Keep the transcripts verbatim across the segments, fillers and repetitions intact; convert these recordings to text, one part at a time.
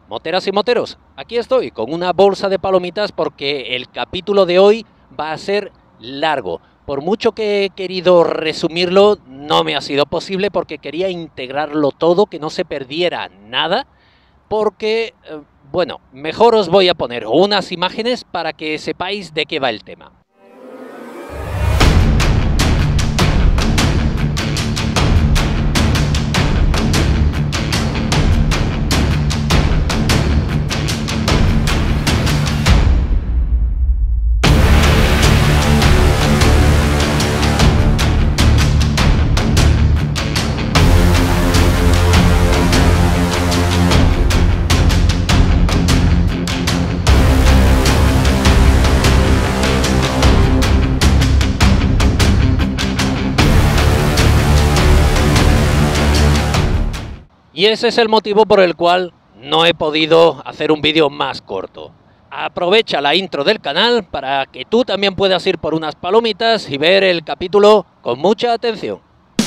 Moteras y moteros, aquí estoy con una bolsa de palomitas porque el capítulo de hoy va a ser largo. Por mucho que he querido resumirlo, no me ha sido posible porque quería integrarlo todo, que no se perdiera nada, porque, eh, bueno, mejor os voy a poner unas imágenes para que sepáis de qué va el tema. Y ese es el motivo por el cual no he podido hacer un vídeo más corto. Aprovecha la intro del canal para que tú también puedas ir por unas palomitas y ver el capítulo con mucha atención.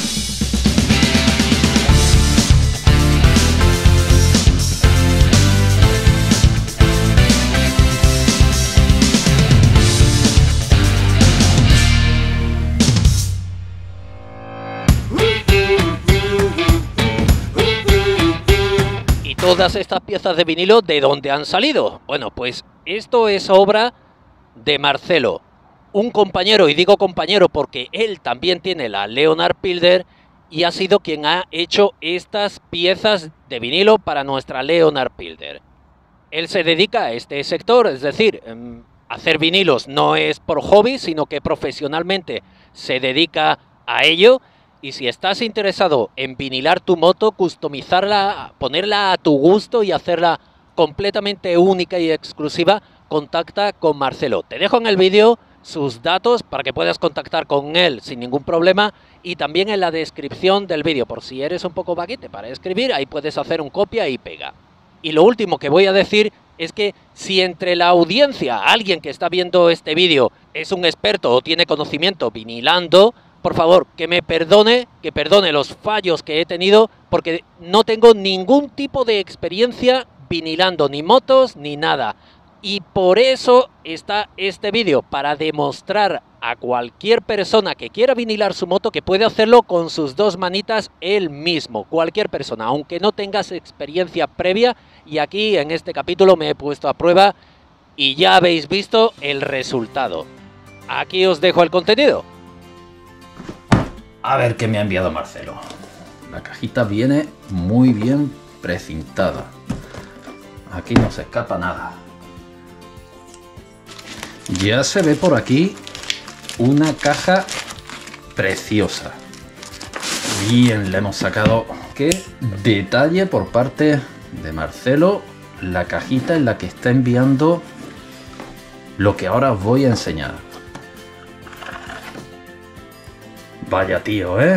Todas estas piezas de vinilo, ¿de dónde han salido? Bueno, pues esto es obra de Marcelo, un compañero, y digo compañero porque él también tiene la Leonard Pilder y ha sido quien ha hecho estas piezas de vinilo para nuestra Leonard Pilder. Él se dedica a este sector, es decir, hacer vinilos no es por hobby, sino que profesionalmente se dedica a ello. Y si estás interesado en vinilar tu moto, customizarla, ponerla a tu gusto y hacerla completamente única y exclusiva, contacta con Marcelo. Te dejo en el vídeo sus datos para que puedas contactar con él sin ningún problema y también en la descripción del vídeo, por si eres un poco vaguete para escribir, ahí puedes hacer un copia y pega. Y lo último que voy a decir es que si entre la audiencia alguien que está viendo este vídeo es un experto o tiene conocimiento vinilando, por favor, que me perdone, que perdone los fallos que he tenido, porque no tengo ningún tipo de experiencia vinilando, ni motos, ni nada. Y por eso está este vídeo, para demostrar a cualquier persona que quiera vinilar su moto que puede hacerlo con sus dos manitas él mismo. Cualquier persona, aunque no tengas experiencia previa. Y aquí en este capítulo me he puesto a prueba y ya habéis visto el resultado. Aquí os dejo el contenido. A ver qué me ha enviado Marcelo. La cajita viene muy bien precintada. Aquí no se escapa nada. Ya se ve por aquí una caja preciosa. Bien, le hemos sacado. Qué detalle por parte de Marcelo. La cajita en la que está enviando lo que ahora os voy a enseñar. Vaya tío, ¿eh?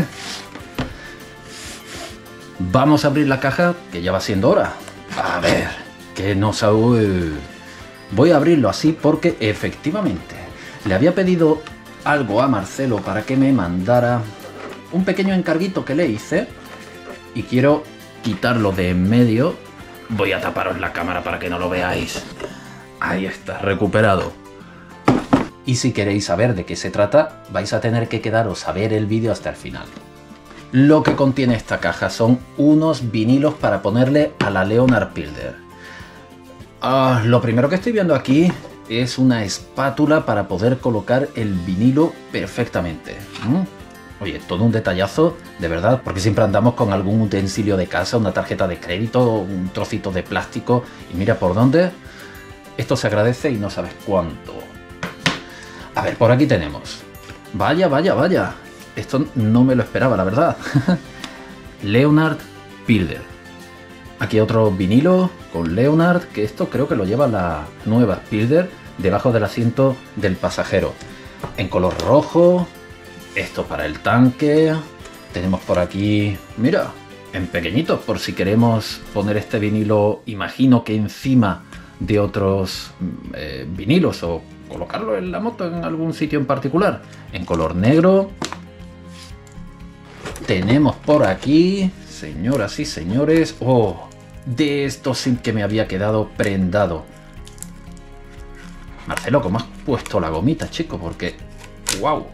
Vamos a abrir la caja, que ya va siendo hora. A ver, que no sabe. Voy a abrirlo así porque efectivamente le había pedido algo a Marcelo para que me mandara un pequeño encarguito que le hice y quiero quitarlo de en medio. Voy a taparos la cámara para que no lo veáis. Ahí está, recuperado. Y si queréis saber de qué se trata, vais a tener que quedaros a ver el vídeo hasta el final. Lo que contiene esta caja son unos vinilos para ponerle a la Leonard Pilder. Ah, lo primero que estoy viendo aquí es una espátula para poder colocar el vinilo perfectamente. ¿Mm? Oye, todo un detallazo, de verdad, porque siempre andamos con algún utensilio de casa, una tarjeta de crédito, un trocito de plástico, y mira por dónde. Esto se agradece y no sabes cuánto. A ver, por aquí tenemos. Vaya, vaya, vaya. Esto no me lo esperaba, la verdad. Leonard Pilder. Aquí otro vinilo con Leonard, que esto creo que lo lleva la nueva Pilder debajo del asiento del pasajero. En color rojo. Esto para el tanque. Tenemos por aquí, mira, en pequeñitos, por si queremos poner este vinilo, imagino que encima de otros eh, vinilos o colocarlo en la moto en algún sitio en particular. En color negro. Tenemos por aquí, señoras y señores, oh, de esto sin que me había quedado prendado. Marcelo, ¿cómo has puesto la gomita, chico? Porque, wow.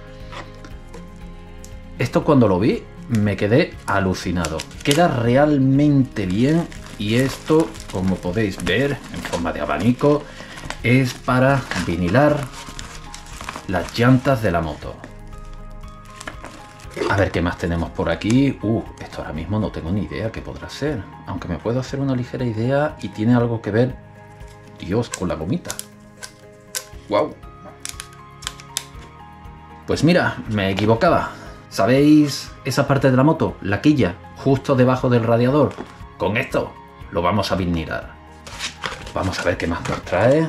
Esto cuando lo vi me quedé alucinado. Queda realmente bien y esto, como podéis ver, en forma de abanico, es para vinilar las llantas de la moto. A ver qué más tenemos por aquí. Uh, esto ahora mismo no tengo ni idea qué podrá ser. Aunque me puedo hacer una ligera idea y tiene algo que ver, Dios, con la gomita. Wow. Pues mira, me equivocaba. ¿Sabéis esa parte de la moto? La quilla, justo debajo del radiador. Con esto lo vamos a vinilar. Vamos a ver qué más nos trae.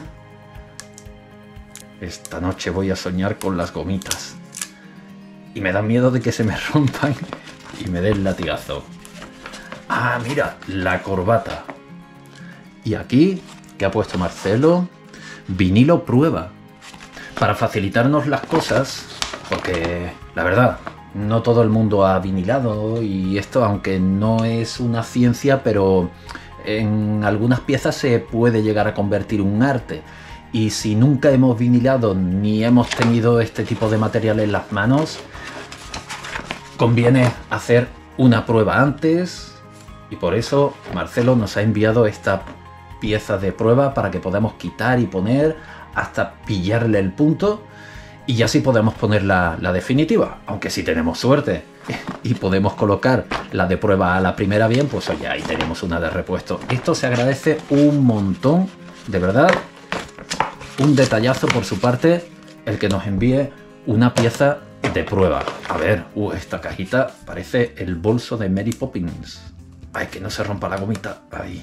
Esta noche voy a soñar con las gomitas. Y me da miedo de que se me rompan y me den latigazo. Ah, mira, la corbata. Y aquí, ¿qué ha puesto Marcelo? Vinilo prueba. Para facilitarnos las cosas, porque la verdad, no todo el mundo ha vinilado y esto, aunque no es una ciencia, pero en algunas piezas se puede llegar a convertir en un arte. Y si nunca hemos vinilado ni hemos tenido este tipo de material en las manos, conviene hacer una prueba antes y por eso Marcelo nos ha enviado esta pieza de prueba para que podamos quitar y poner hasta pillarle el punto y así podemos poner la, la definitiva. Aunque si tenemos suerte y podemos colocar la de prueba a la primera bien, pues oye, ahí tenemos una de repuesto. Esto se agradece un montón, de verdad, un detallazo por su parte el que nos envíe una pieza de prueba. A ver, uh, esta cajita parece el bolso de Mary Poppins. Ay, que no se rompa la gomita. Ahí.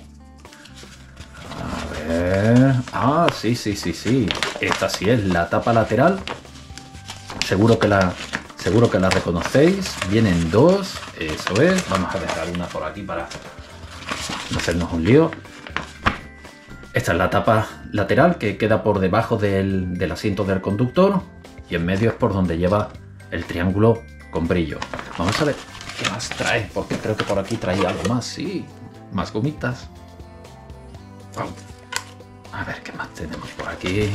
A ver. Ah, sí, sí, sí, sí. Esta sí es la tapa lateral. Seguro que la, seguro que la reconocéis. Vienen dos. Eso es. Vamos a dejar una por aquí para no hacernos un lío. Esta es la tapa lateral que queda por debajo del, del asiento del conductor. Y en medio es por donde lleva el triángulo con brillo. Vamos a ver qué más trae, porque creo que por aquí trae algo más. Sí, más gomitas. A ver qué más tenemos por aquí.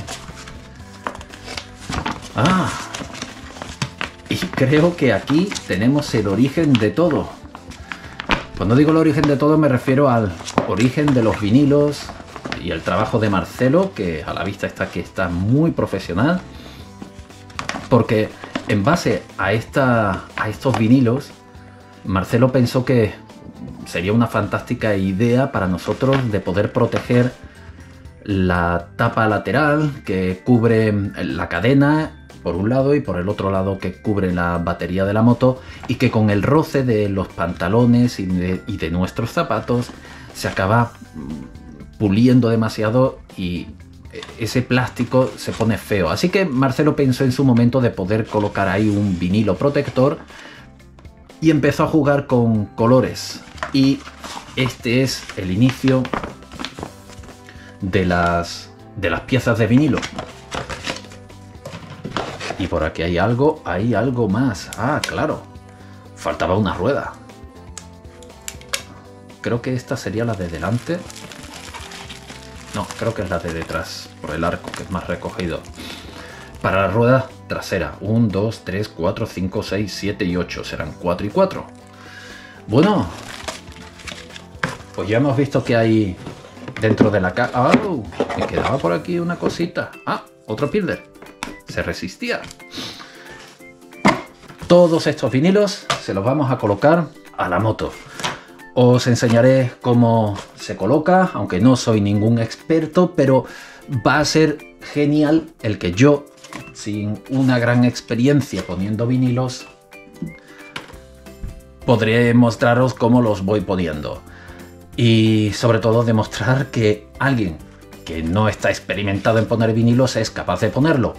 Ah, y creo que aquí tenemos el origen de todo. Cuando digo el origen de todo me refiero al origen de los vinilos y el trabajo de Marcelo, que a la vista está que está muy profesional. Porque en base a, esta, a estos vinilos, Marcelo pensó que sería una fantástica idea para nosotros de poder proteger la tapa lateral que cubre la cadena por un lado y por el otro lado que cubre la batería de la moto y que con el roce de los pantalones y de, y de nuestros zapatos se acaba puliendo demasiado y ese plástico se pone feo. Así que Marcelo pensó en su momento de poder colocar ahí un vinilo protector y empezó a jugar con colores. Y este es el inicio de las, de las piezas de vinilo. Y por aquí hay algo, hay algo más. Ah, claro. Faltaba una rueda. Creo que esta sería la de delante. No, creo que es la de detrás, por el arco, que es más recogido. Para la rueda trasera, uno, dos, tres, cuatro, cinco, seis, siete y ocho. Serán cuatro y cuatro. Bueno, pues ya hemos visto que hay dentro de la caja. ¡Oh! Me quedaba por aquí una cosita. Ah, otro pilder. Se resistía. Todos estos vinilos se los vamos a colocar a la moto. Os enseñaré cómo se coloca, aunque no soy ningún experto, pero va a ser genial el que yo, sin una gran experiencia poniendo vinilos, podré mostraros cómo los voy poniendo. Y sobre todo demostrar que alguien que no está experimentado en poner vinilos es capaz de ponerlo.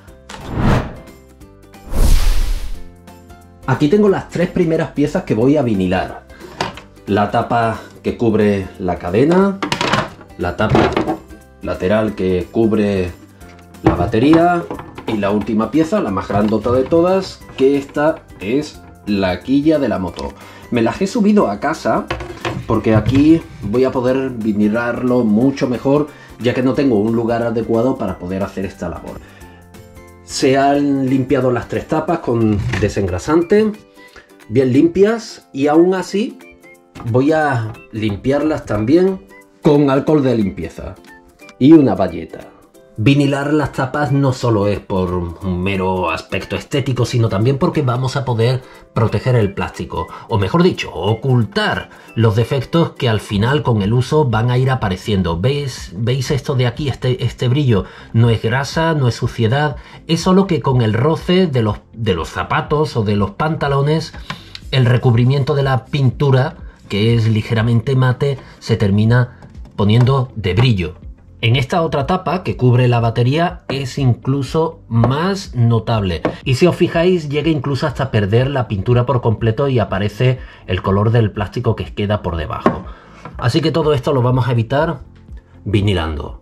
Aquí tengo las tres primeras piezas que voy a vinilar. La tapa que cubre la cadena, la tapa lateral que cubre la batería y la última pieza, la más grandota de todas, que esta es la quilla de la moto. Me las he subido a casa porque aquí voy a poder vinilarlo mucho mejor, ya que no tengo un lugar adecuado para poder hacer esta labor. Se han limpiado las tres tapas con desengrasante, bien limpias, y aún así voy a limpiarlas también con alcohol de limpieza y una bayeta. Vinilar las tapas no solo es por un mero aspecto estético, sino también porque vamos a poder proteger el plástico, o mejor dicho, ocultar los defectos que al final con el uso van a ir apareciendo. ¿Veis, ¿Veis esto de aquí, este, este brillo? No es grasa, no es suciedad, es solo que con el roce de los, de los zapatos o de los pantalones, el recubrimiento de la pintura, que es ligeramente mate, se termina poniendo de brillo. En esta otra tapa que cubre la batería es incluso más notable, y si os fijáis llega incluso hasta perder la pintura por completo y aparece el color del plástico que queda por debajo. Así que todo esto lo vamos a evitar vinilando.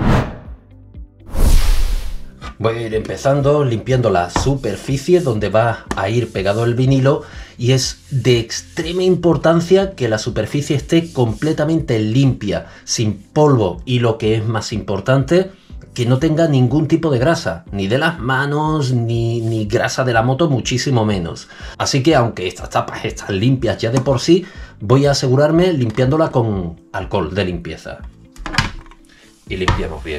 Voy a ir empezando limpiando la superficie donde va a ir pegado el vinilo, y es de extrema importancia que la superficie esté completamente limpia, sin polvo, y lo que es más importante, que no tenga ningún tipo de grasa, ni de las manos, ni, ni grasa de la moto, muchísimo menos. Así que aunque estas tapas están limpias ya de por sí, voy a asegurarme limpiándola con alcohol de limpieza. Y limpiamos bien.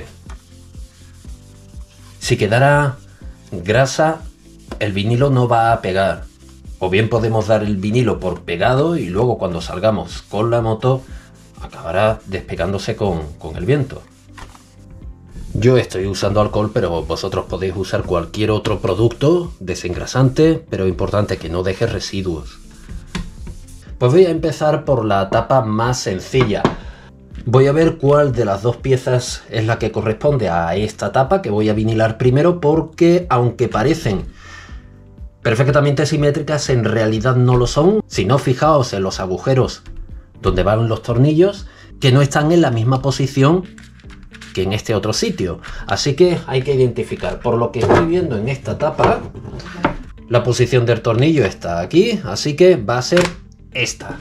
Si quedara grasa, el vinilo no va a pegar. O bien podemos dar el vinilo por pegado y luego cuando salgamos con la moto acabará despegándose con, con el viento. Yo estoy usando alcohol, pero vosotros podéis usar cualquier otro producto desengrasante, pero importante que no deje residuos. Pues voy a empezar por la tapa más sencilla. Voy a ver cuál de las dos piezas es la que corresponde a esta tapa que voy a vinilar primero, porque aunque parecen perfectamente simétricas, en realidad no lo son. Si no, fijaos en los agujeros donde van los tornillos, que no están en la misma posición que en este otro sitio. Así que hay que identificar. Por lo que estoy viendo en esta tapa, la posición del tornillo está aquí, así que va a ser esta.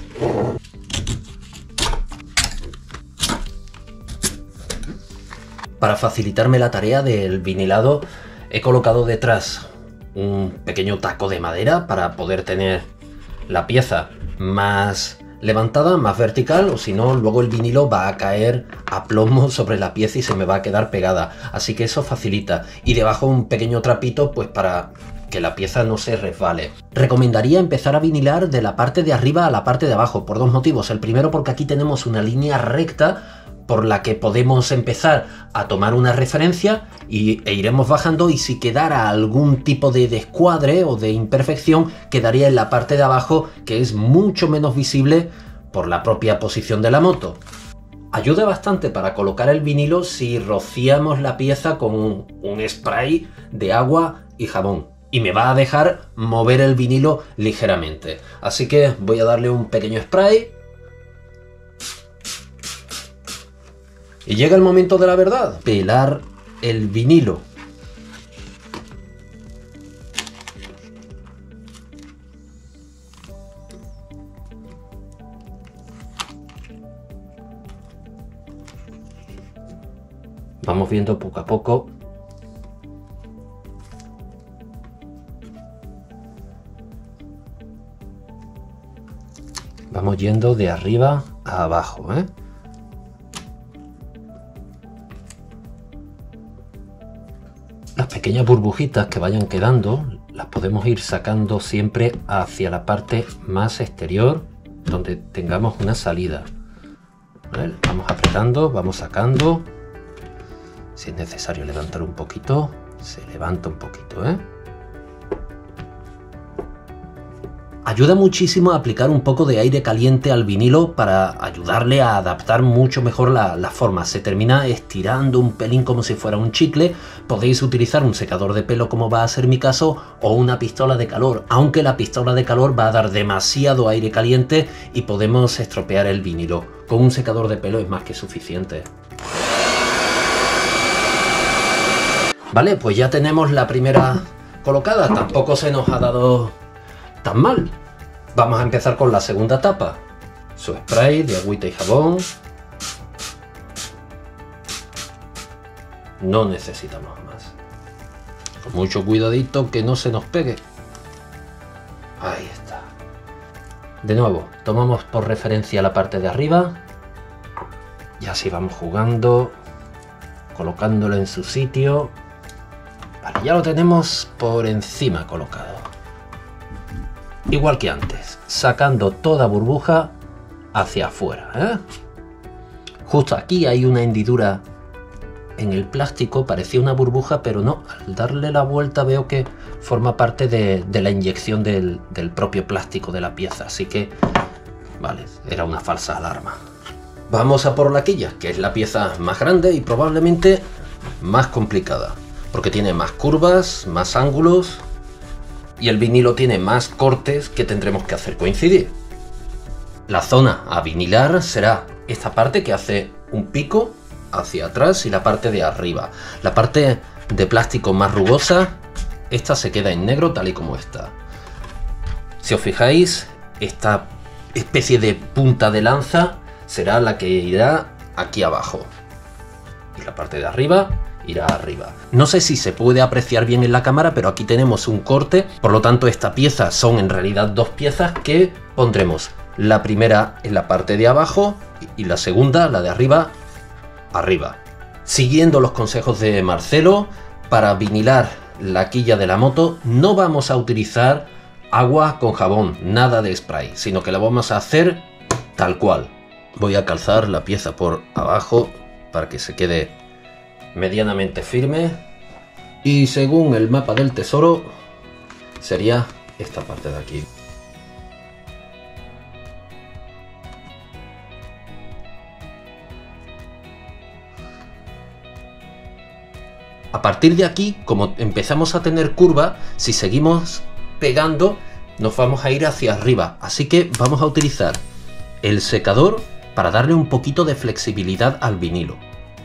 Para facilitarme la tarea del vinilado, he colocado detrás un pequeño taco de madera para poder tener la pieza más levantada, más vertical, o si no, luego el vinilo va a caer a plomo sobre la pieza y se me va a quedar pegada. Así que eso facilita. Y debajo un pequeño trapito, pues para que la pieza no se resbale. Recomendaría empezar a vinilar de la parte de arriba a la parte de abajo, por dos motivos. El primero, porque aquí tenemos una línea recta por la que podemos empezar a tomar una referencia y, e iremos bajando, y si quedara algún tipo de descuadre o de imperfección, quedaría en la parte de abajo, que es mucho menos visible por la propia posición de la moto. Ayuda bastante para colocar el vinilo si rociamos la pieza con un, un spray de agua y jabón, y me va a dejar mover el vinilo ligeramente. Así que voy a darle un pequeño spray. Y llega el momento de la verdad, pelar el vinilo. Vamos viendo poco a poco. Vamos yendo de arriba a abajo, ¿eh? Las pequeñas burbujitas que vayan quedando las podemos ir sacando siempre hacia la parte más exterior, donde tengamos una salida. ¿Vale? Vamos apretando, vamos sacando. Si es necesario levantar un poquito, se levanta un poquito, ¿eh? Ayuda muchísimo a aplicar un poco de aire caliente al vinilo para ayudarle a adaptar mucho mejor la, la forma. Se termina estirando un pelín como si fuera un chicle. Podéis utilizar un secador de pelo, como va a ser mi caso, o una pistola de calor, aunque la pistola de calor va a dar demasiado aire caliente y podemos estropear el vinilo. Con un secador de pelo es más que suficiente. Vale, pues ya tenemos la primera colocada. Tampoco se nos ha dado tan mal. Vamos a empezar con la segunda tapa. su spray de agüita y jabón. No necesitamos más. Con mucho cuidadito que no se nos pegue. Ahí está. De nuevo, tomamos por referencia la parte de arriba. Y así vamos jugando, colocándolo en su sitio. Vale, ya lo tenemos por encima colocado. Igual que antes, sacando toda burbuja hacia afuera, ¿eh? Justo aquí hay una hendidura en el plástico, parecía una burbuja, pero no. Al darle la vuelta veo que forma parte de, de la inyección del, del propio plástico de la pieza. Así que, vale, era una falsa alarma. Vamos a por la quilla, que es la pieza más grande y probablemente más complicada. Porque tiene más curvas, más ángulos y el vinilo tiene más cortes que tendremos que hacer coincidir. La zona a vinilar será esta parte que hace un pico hacia atrás y la parte de arriba. La parte de plástico más rugosa, esta se queda en negro tal y como está. Si os fijáis, esta especie de punta de lanza será la que irá aquí abajo. Y la parte de arriba irá arriba. No sé si se puede apreciar bien en la cámara, pero aquí tenemos un corte. Por lo tanto, esta pieza son en realidad dos piezas que pondremos. La primera en la parte de abajo y la segunda, la de arriba, arriba. Siguiendo los consejos de Marcelo, para vinilar la quilla de la moto no vamos a utilizar agua con jabón, nada de spray, sino que la vamos a hacer tal cual. Voy a calzar la pieza por abajo para que se quede medianamente firme y según el mapa del tesoro sería esta parte de aquí. A partir de aquí, como empezamos a tener curva, si seguimos pegando nos vamos a ir hacia arriba, así que vamos a utilizar el secador para darle un poquito de flexibilidad al vinilo.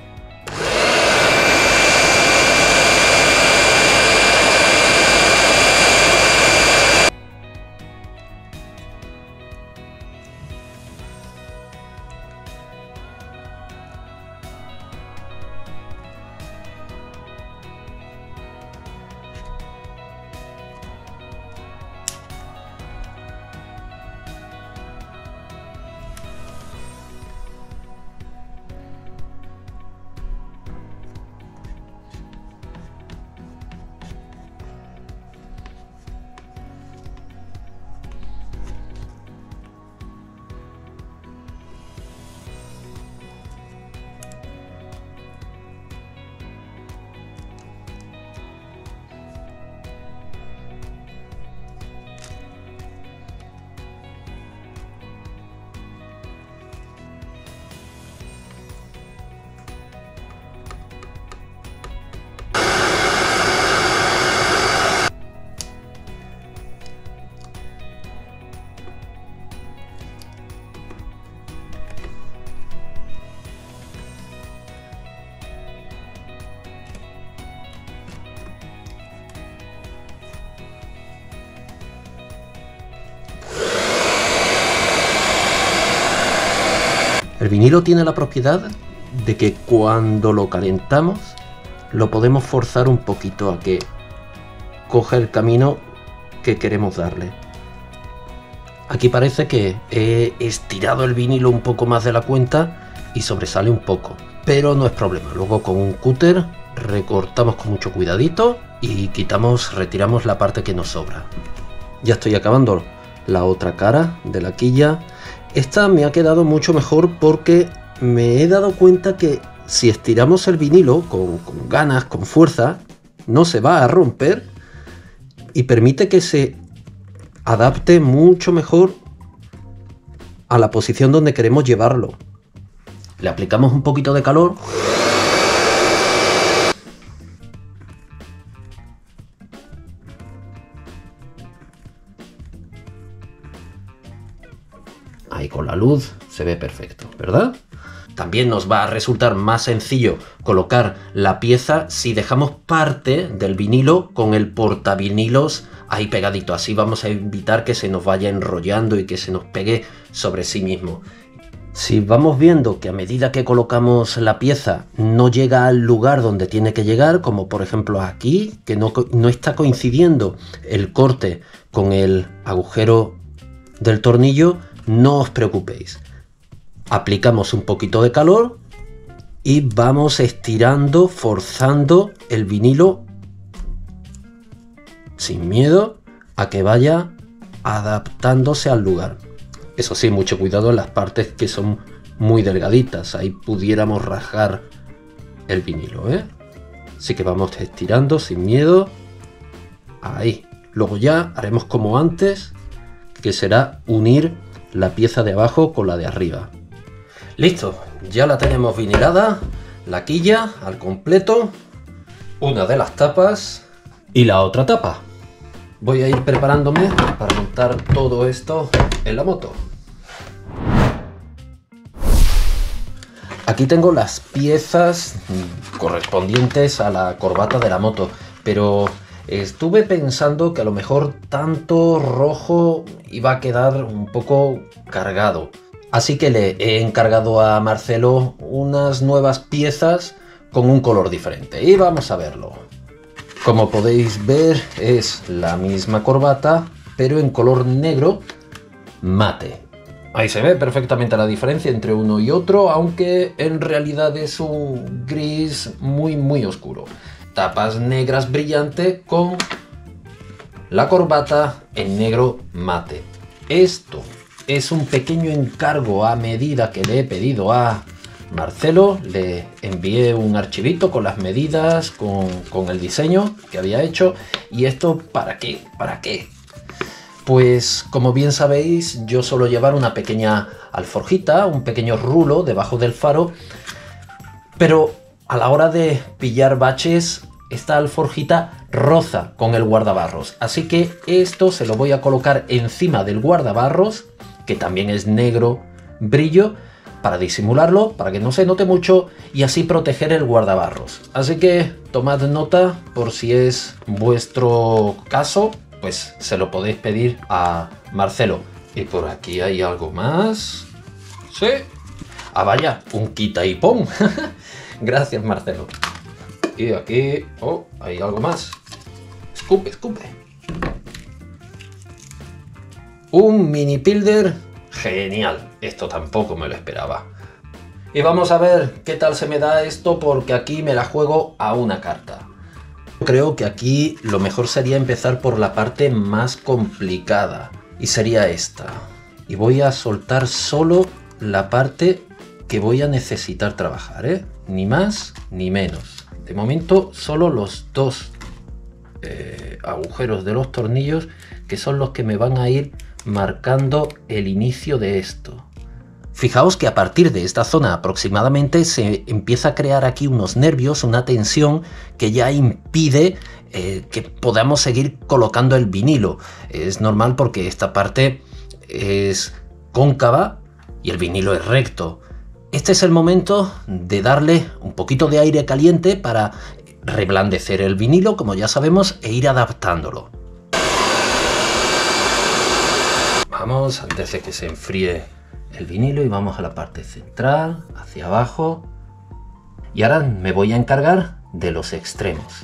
El vinilo tiene la propiedad de que cuando lo calentamos lo podemos forzar un poquito a que coja el camino que queremos darle. Aquí parece que he estirado el vinilo un poco más de la cuenta y sobresale un poco, pero no es problema. Luego con un cúter recortamos con mucho cuidadito y quitamos, retiramos la parte que nos sobra. Ya estoy acabando la otra cara de la quilla. Esta me ha quedado mucho mejor porque me he dado cuenta que si estiramos el vinilo con, con ganas, con fuerza, no se va a romper y permite que se adapte mucho mejor a la posición donde queremos llevarlo. Le aplicamos un poquito de calor. Ahí con la luz se ve perfecto, ¿verdad? También nos va a resultar más sencillo colocar la pieza si dejamos parte del vinilo con el portavinilos ahí pegadito. Así vamos a evitar que se nos vaya enrollando y que se nos pegue sobre sí mismo. Si vamos viendo que a medida que colocamos la pieza no llega al lugar donde tiene que llegar, como por ejemplo aquí, que no, no está coincidiendo el corte con el agujero del tornillo, no os preocupéis. Aplicamos un poquito de calor y vamos estirando, forzando el vinilo sin miedo a que vaya adaptándose al lugar. Eso sí, mucho cuidado en las partes que son muy delgaditas, ahí pudiéramos rasgar el vinilo, ¿eh? Así que vamos estirando sin miedo, ahí. Luego ya haremos como antes, que será unir la pieza de abajo con la de arriba. Listo, ya la tenemos vinilada, la quilla al completo, una de las tapas y la otra tapa. Voy a ir preparándome para montar todo esto en la moto. Aquí tengo las piezas correspondientes a la corbata de la moto, pero estuve pensando que a lo mejor tanto rojo iba a quedar un poco cargado. Así que le he encargado a Marcelo unas nuevas piezas con un color diferente y vamos a verlo. Como podéis ver, es la misma corbata, pero en color negro mate. Ahí se ve perfectamente la diferencia entre uno y otro, aunque en realidad es un gris muy muy oscuro. Tapas negras brillante con la corbata en negro mate. Esto es un pequeño encargo a medida que le he pedido a Marcelo. Le envié un archivito con las medidas, con, con el diseño que había hecho. ¿Y esto para qué? ¿Para qué? Pues como bien sabéis, yo suelo llevar una pequeña alforjita, un pequeño rulo debajo del faro, pero a la hora de pillar baches, esta alforjita roza con el guardabarros. Así que esto se lo voy a colocar encima del guardabarros, que también es negro brillo, para disimularlo, para que no se note mucho y así proteger el guardabarros. Así que tomad nota por si es vuestro caso, pues se lo podéis pedir a Marcelo. Y por aquí hay algo más. Sí. Ah, vaya, un quita y pon. Gracias, Marcelo. Y aquí, oh, hay algo más. Escupe, escupe. Un mini pilder genial. Esto tampoco me lo esperaba. Y vamos a ver qué tal se me da esto, porque aquí me la juego a una carta. Creo que aquí lo mejor sería empezar por la parte más complicada, y sería esta. Y voy a soltar solo la parte que voy a necesitar trabajar, ¿eh? Ni más ni menos. De momento solo los dos eh, agujeros de los tornillos, que son los que me van a ir marcando el inicio de esto. Fijaos que a partir de esta zona aproximadamente se empieza a crear aquí unos nervios, una tensión que ya impide eh, que podamos seguir colocando el vinilo. Es normal porque esta parte es cóncava y el vinilo es recto. Este es el momento de darle un poquito de aire caliente para reblandecer el vinilo, como ya sabemos, e ir adaptándolo. Vamos, antes de que se enfríe el vinilo, y vamos a la parte central, hacia abajo. Y ahora me voy a encargar de los extremos.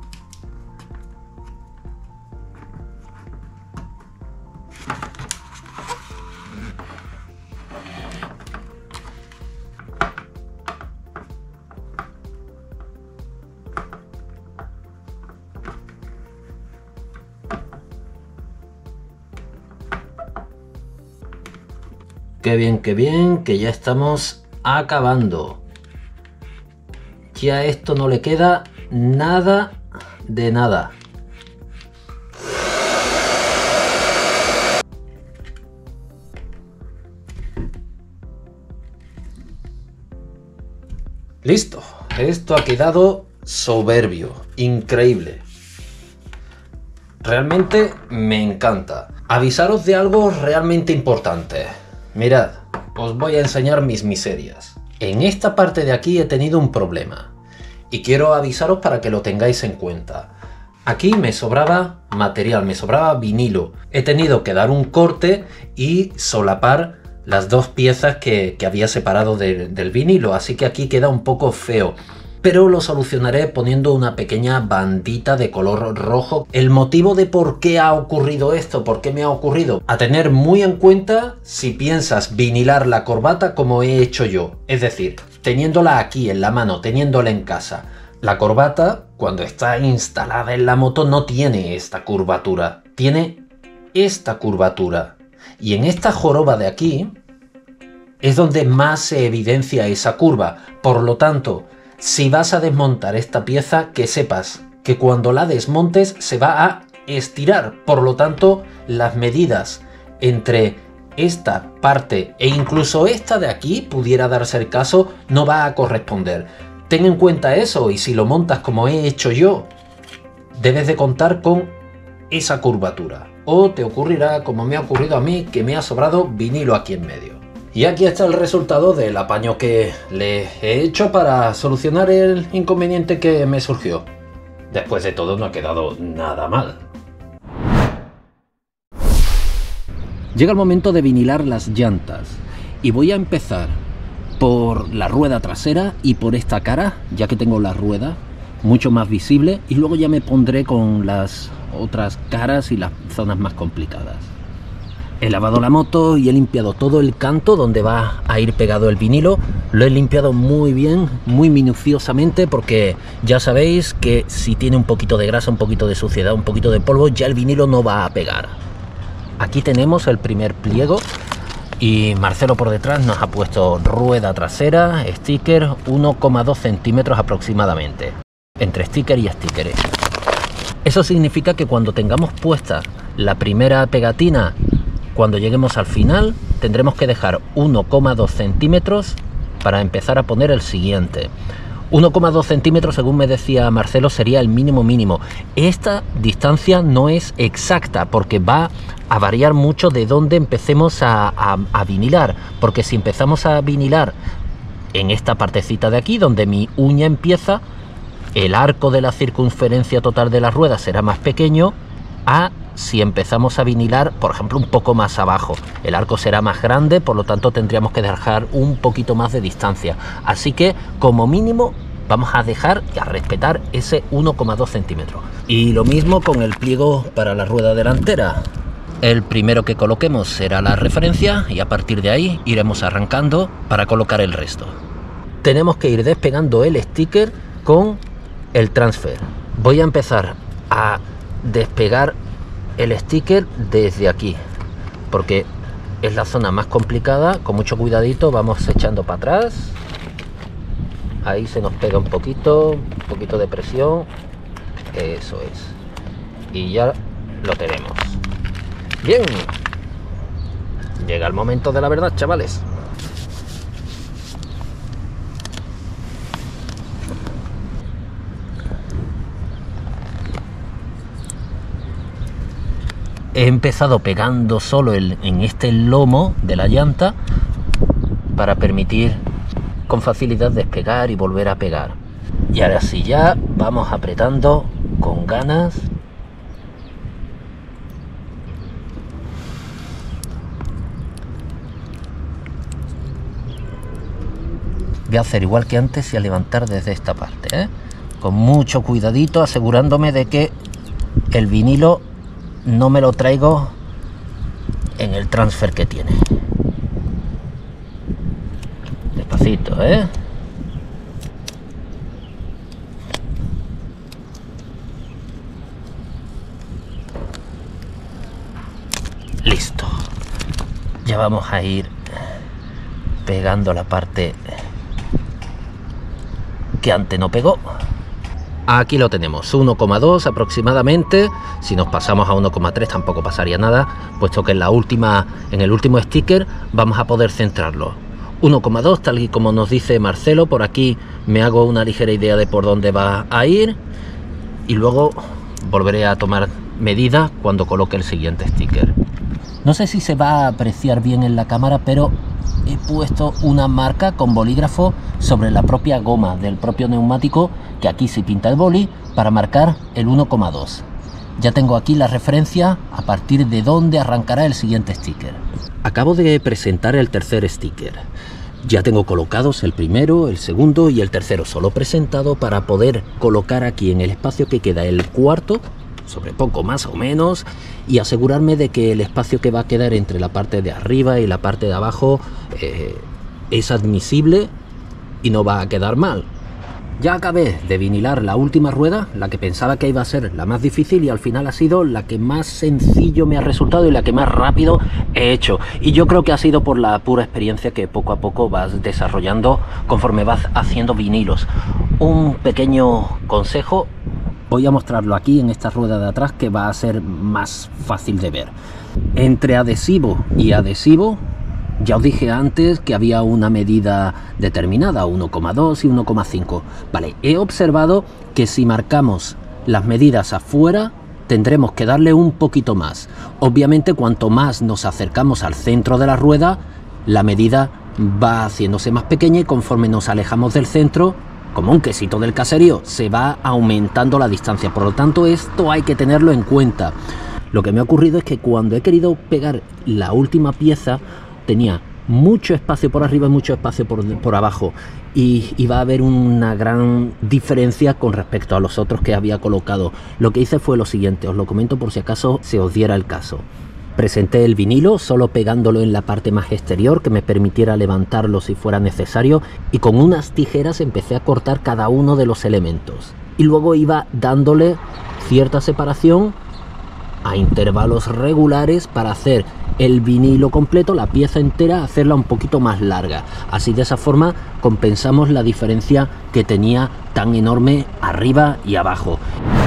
Qué bien, qué bien, que ya estamos acabando. Ya esto no le queda nada de nada. Listo, esto ha quedado soberbio, increíble. Realmente me encanta. Avisaros de algo realmente importante. Mirad, os voy a enseñar mis miserias. En esta parte de aquí he tenido un problema y quiero avisaros para que lo tengáis en cuenta. Aquí me sobraba material, me sobraba vinilo. He tenido que dar un corte y solapar las dos piezas que, que había separado de, del vinilo, así que aquí queda un poco feo. Pero lo solucionaré poniendo una pequeña bandita de color rojo. El motivo de por qué ha ocurrido esto, por qué me ha ocurrido, a tener muy en cuenta si piensas vinilar la corbata como he hecho yo. Es decir, teniéndola aquí en la mano, teniéndola en casa. La corbata, cuando está instalada en la moto, no tiene esta curvatura, tiene esta curvatura. Y en esta joroba de aquí es donde más se evidencia esa curva. Por lo tanto, si vas a desmontar esta pieza, que sepas que cuando la desmontes se va a estirar. Por lo tanto, las medidas entre esta parte e incluso esta de aquí, pudiera darse el caso, no va a corresponder. Ten en cuenta eso, y si lo montas como he hecho yo, debes de contar con esa curvatura. O te ocurrirá como me ha ocurrido a mí, que me ha sobrado vinilo aquí en medio. Y aquí está el resultado del apaño que le he hecho para solucionar el inconveniente que me surgió. Después de todo no ha quedado nada mal. Llega el momento de vinilar las llantas y voy a empezar por la rueda trasera y por esta cara, ya que tengo la rueda mucho más visible, y luego ya me pondré con las otras caras y las zonas más complicadas. He lavado la moto y he limpiado todo el canto donde va a ir pegado el vinilo. Lo he limpiado muy bien, muy minuciosamente, porque ya sabéis que si tiene un poquito de grasa, un poquito de suciedad, un poquito de polvo, ya el vinilo no va a pegar. Aquí tenemos el primer pliego y Marcelo por detrás nos ha puesto rueda trasera, sticker, uno coma dos centímetros aproximadamente, entre sticker y sticker. Eso significa que cuando tengamos puesta la primera pegatina, cuando lleguemos al final, tendremos que dejar uno coma dos centímetros para empezar a poner el siguiente. uno coma dos centímetros, según me decía Marcelo, sería el mínimo mínimo. Esta distancia no es exacta, porque va a variar mucho de dónde empecemos a, a, a vinilar, porque si empezamos a vinilar en esta partecita de aquí, donde mi uña empieza, el arco de la circunferencia total de la rueda será más pequeño a si empezamos a vinilar, por ejemplo, un poco más abajo. El arco será más grande, por lo tanto tendríamos que dejar un poquito más de distancia. Así que, como mínimo, vamos a dejar y a respetar ese uno coma dos centímetros. Y lo mismo con el pliego para la rueda delantera. El primero que coloquemos será la referencia y a partir de ahí iremos arrancando para colocar el resto. Tenemos que ir despegando el sticker con el transfer. Voy a empezar a despegar el sticker desde aquí, porque es la zona más complicada. Con mucho cuidadito vamos echando para atrás. Ahí se nos pega un poquito, un poquito de presión. Eso es. Y ya lo tenemos. Bien. Llega el momento de la verdad, chavales. He empezado pegando solo el, en este lomo de la llanta para permitir con facilidad despegar y volver a pegar. Y ahora sí, ya vamos apretando con ganas. Voy a hacer igual que antes y a levantar desde esta parte, ¿eh? Con mucho cuidadito, asegurándome de que el vinilo no me lo traigo en el transfer que tiene. Despacito, ¿eh? Listo. Ya vamos a ir pegando la parte que antes no pegó. Aquí lo tenemos, uno coma dos aproximadamente. Si nos pasamos a uno coma tres tampoco pasaría nada, puesto que en la última, en el último sticker vamos a poder centrarlo. uno coma dos, tal y como nos dice Marcelo. Por aquí me hago una ligera idea de por dónde va a ir y luego volveré a tomar medidas cuando coloque el siguiente sticker. No sé si se va a apreciar bien en la cámara, pero he puesto una marca con bolígrafo sobre la propia goma del propio neumático, que aquí se pinta el boli, para marcar el uno coma dos. Ya tengo aquí la referencia a partir de donde arrancará el siguiente sticker. Acabo de presentar el tercer sticker. Ya tengo colocados el primero, el segundo y el tercero, solo presentado para poder colocar aquí en el espacio que queda el cuarto, sobre poco más o menos, y asegurarme de que el espacio que va a quedar entre la parte de arriba y la parte de abajo eh, es admisible y no va a quedar mal. Ya acabé de vinilar la última rueda, la que pensaba que iba a ser la más difícil, y al final ha sido la que más sencillo me ha resultado y la que más rápido he hecho. Y yo creo que ha sido por la pura experiencia que poco a poco vas desarrollando conforme vas haciendo vinilos. Un pequeño consejo, voy a mostrarlo aquí en esta rueda de atrás, que va a ser más fácil de ver. Entre adhesivo y adhesivo, ya os dije antes que había una medida determinada, uno coma dos y uno coma cinco. Vale, he observado que si marcamos las medidas afuera, tendremos que darle un poquito más. Obviamente, cuanto más nos acercamos al centro de la rueda, la medida va haciéndose más pequeña, y conforme nos alejamos del centro, como un quesito del caserío, se va aumentando la distancia. Por lo tanto, esto hay que tenerlo en cuenta. Lo que me ha ocurrido es que cuando he querido pegar la última pieza, tenía mucho espacio por arriba y mucho espacio por, por abajo, y iba a haber una gran diferencia con respecto a los otros que había colocado. Lo que hice fue lo siguiente, os lo comento por si acaso se os diera el caso. Presenté el vinilo solo pegándolo en la parte más exterior, que me permitiera levantarlo si fuera necesario, y con unas tijeras empecé a cortar cada uno de los elementos, y luego iba dándole cierta separación a intervalos regulares para hacer el vinilo completo, la pieza entera, hacerla un poquito más larga. Así, de esa forma, compensamos la diferencia que tenía tan enorme arriba y abajo.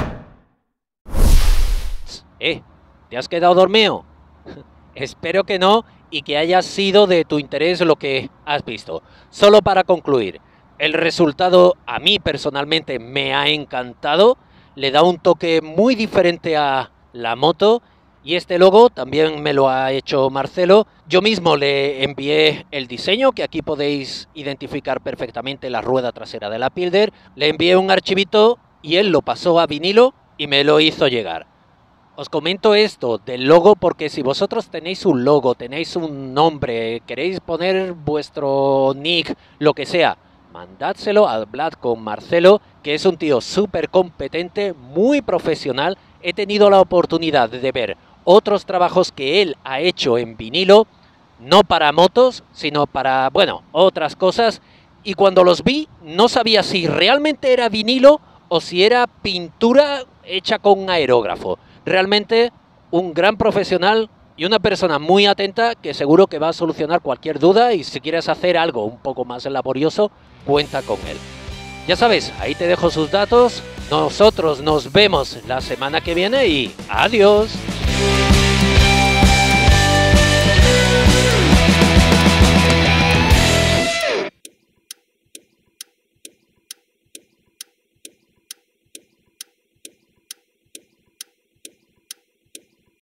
Eh, ¿te has quedado dormido? Espero que no, y que haya sido de tu interés lo que has visto. Solo para concluir, el resultado a mí personalmente me ha encantado, le da un toque muy diferente a la moto, y este logo también me lo ha hecho Marcelo. Yo mismo le envié el diseño, que aquí podéis identificar perfectamente la rueda trasera de la Pilder. Le envié un archivito y él lo pasó a vinilo y me lo hizo llegar. Os comento esto del logo porque si vosotros tenéis un logo, tenéis un nombre, queréis poner vuestro nick, lo que sea, mandádselo, hablad con Marcelo, que es un tío súper competente, muy profesional. He tenido la oportunidad de ver otros trabajos que él ha hecho en vinilo, no para motos, sino para, bueno, otras cosas, y cuando los vi no sabía si realmente era vinilo o si era pintura hecha con aerógrafo. Realmente un gran profesional y una persona muy atenta, que seguro que va a solucionar cualquier duda, y si quieres hacer algo un poco más laborioso, cuenta con él. Ya sabes, ahí te dejo sus datos. Nosotros nos vemos la semana que viene y adiós.